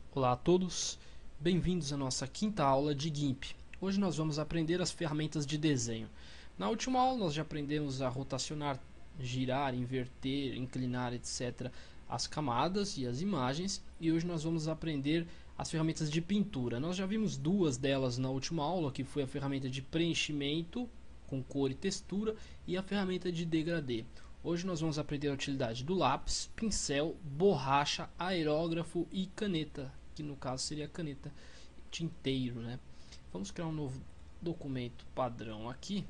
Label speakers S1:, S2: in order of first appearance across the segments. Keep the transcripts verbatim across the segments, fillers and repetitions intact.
S1: Olá a todos, bem-vindos à nossa quinta aula de GIMP. Hoje nós vamos aprender as ferramentas de desenho. Na última aula nós já aprendemos a rotacionar, girar, inverter, inclinar, etcétera as camadas e as imagens, e hoje nós vamos aprender as ferramentas de pintura. Nós já vimos duas delas na última aula, que foi a ferramenta de preenchimento com cor e textura e a ferramenta de degradê. Hoje nós vamos aprender a utilidade do lápis, pincel, borracha, aerógrafo e caneta, que no caso seria a caneta tinteiro, né? Vamos criar um novo documento padrão aqui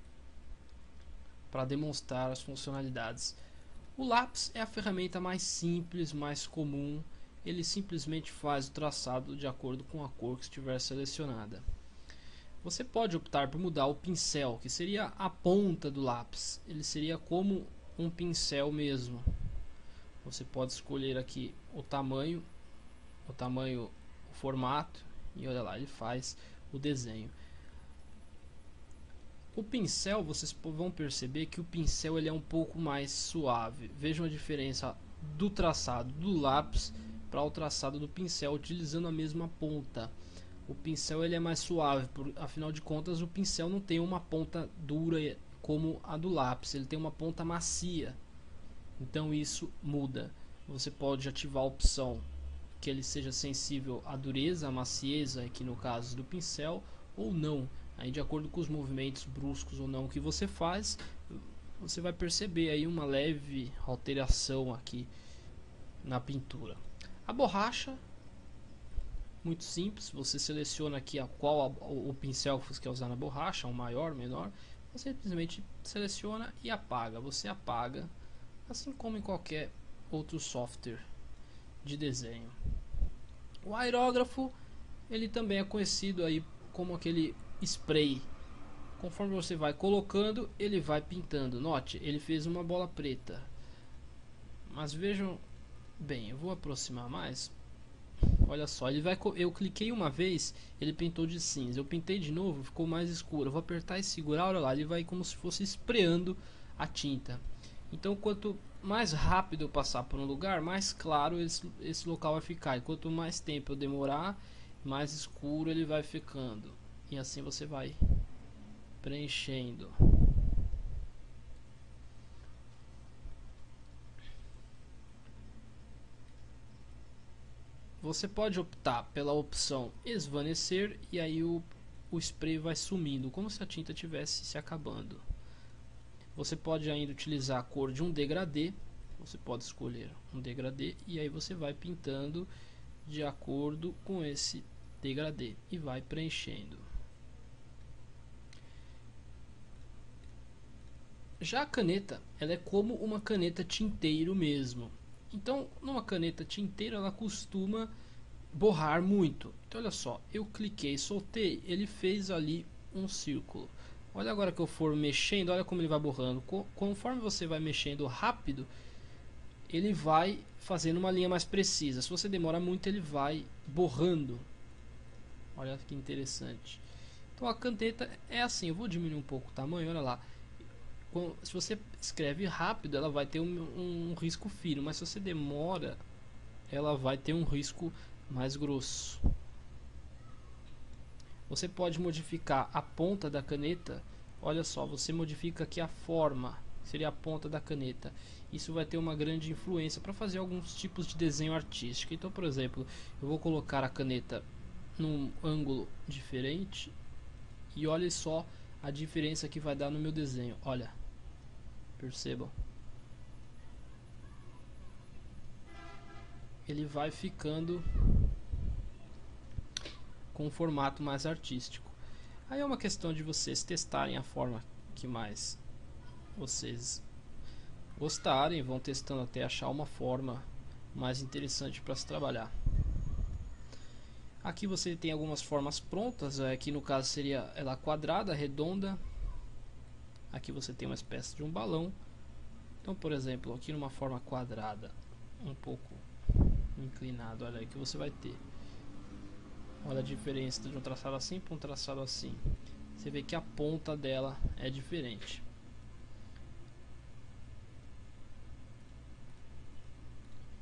S1: para demonstrar as funcionalidades. O lápis é a ferramenta mais simples, mais comum. Ele simplesmente faz o traçado de acordo com a cor que estiver selecionada. Você pode optar por mudar o pincel, que seria a ponta do lápis. Ele seria como um pincel mesmo. Você pode escolher aqui o tamanho, o tamanho, o formato, e olha lá, ele faz o desenho. O pincel, vocês vão perceber que o pincel ele é um pouco mais suave. Vejam a diferença do traçado do lápis para o traçado do pincel utilizando a mesma ponta. O pincel ele é mais suave, por, afinal de contas o pincel não tem uma ponta dura como a do lápis, ele tem uma ponta macia. Então isso muda. Você pode ativar a opção que ele seja sensível à dureza, à macieza, aqui no caso do pincel, ou não. Aí de acordo com os movimentos bruscos ou não que você faz, você vai perceber aí uma leve alteração aqui na pintura. A borracha, muito simples, você seleciona aqui a qual a, o, o pincel que você quer usar na borracha, um maior, menor, você simplesmente seleciona e apaga. Você apaga, assim como em qualquer outro software de desenho. O aerógrafo, ele também é conhecido aí como aquele spray. Conforme você vai colocando, ele vai pintando. Note, ele fez uma bola preta. Mas vejam bem, eu vou aproximar mais. Olha só, ele vai, eu cliquei uma vez, ele pintou de cinza. Eu pintei de novo, ficou mais escuro. Eu vou apertar e segurar, olha lá, ele vai como se fosse espreando a tinta. Então, quanto mais rápido eu passar por um lugar, mais claro esse, esse local vai ficar. E quanto mais tempo eu demorar, mais escuro ele vai ficando. E assim você vai preenchendo. Você pode optar pela opção esvanecer e aí o, o spray vai sumindo, como se a tinta tivesse se acabando. Você pode ainda utilizar a cor de um degradê. Você pode escolher um degradê e aí você vai pintando de acordo com esse degradê e vai preenchendo. Já a caneta, ela é como uma caneta tinteiro mesmo. Então, numa caneta tinteiro, ela costuma borrar muito. Então, olha só, eu cliquei, soltei, ele fez ali um círculo. Olha agora que eu for mexendo, olha como ele vai borrando. Conforme você vai mexendo rápido, ele vai fazendo uma linha mais precisa. Se você demora muito, ele vai borrando. Olha que interessante. Então a caneta é assim, eu vou diminuir um pouco o tamanho, olha lá. Se você escreve rápido, ela vai ter um, um, um risco fino, mas se você demora, ela vai ter um risco mais grosso. Você pode modificar a ponta da caneta. Olha só, você modifica aqui a forma, seria a ponta da caneta. Isso vai ter uma grande influência para fazer alguns tipos de desenho artístico. Então, por exemplo, eu vou colocar a caneta num ângulo diferente e olha só a diferença que vai dar no meu desenho. Olha, percebam. Ele vai ficando com um formato mais artístico. Aí é uma questão de vocês testarem a forma que mais vocês gostarem, vão testando até achar uma forma mais interessante para se trabalhar. Aqui você tem algumas formas prontas, aqui no caso seria ela quadrada, redonda. Aqui você tem uma espécie de um balão. Então, por exemplo, aqui numa forma quadrada, um pouco inclinado, olha aí que você vai ter. Olha a diferença de um traçado assim para um traçado assim. Você vê que a ponta dela é diferente.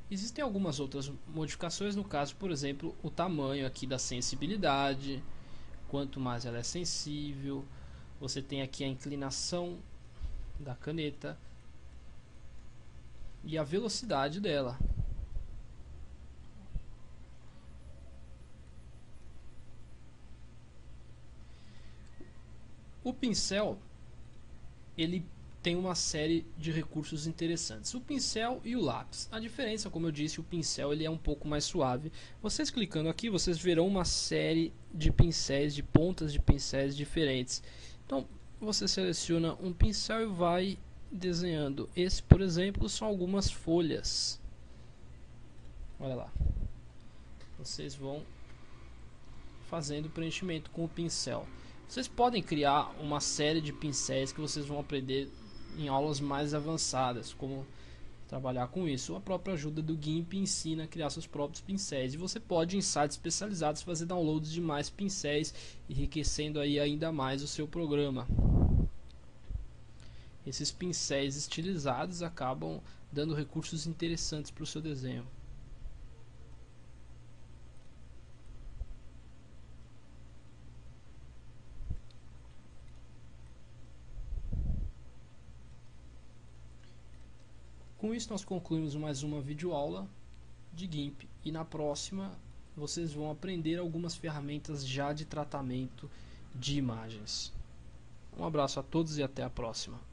S1: Existem algumas outras modificações, no caso, por exemplo, o tamanho aqui da sensibilidade. Quanto mais ela é sensível, você tem aqui a inclinação da caneta e a velocidade dela. O pincel, ele tem uma série de recursos interessantes. O pincel e o lápis. A diferença, como eu disse, o pincel ele é um pouco mais suave. Vocês clicando aqui, vocês verão uma série de pincéis, de pontas de pincéis diferentes. Então, você seleciona um pincel e vai desenhando. Esse, por exemplo, são algumas folhas. Olha lá. Vocês vão fazendo preenchimento com o pincel. Vocês podem criar uma série de pincéis que vocês vão aprender em aulas mais avançadas, como trabalhar com isso. A própria ajuda do GIMP ensina a criar seus próprios pincéis, e você pode em sites especializados fazer downloads de mais pincéis, enriquecendo aí ainda mais o seu programa. Esses pincéis estilizados acabam dando recursos interessantes para o seu desenho. Com isso nós concluímos mais uma videoaula de GIMP, e na próxima vocês vão aprender algumas ferramentas já de tratamento de imagens. Um abraço a todos e até a próxima.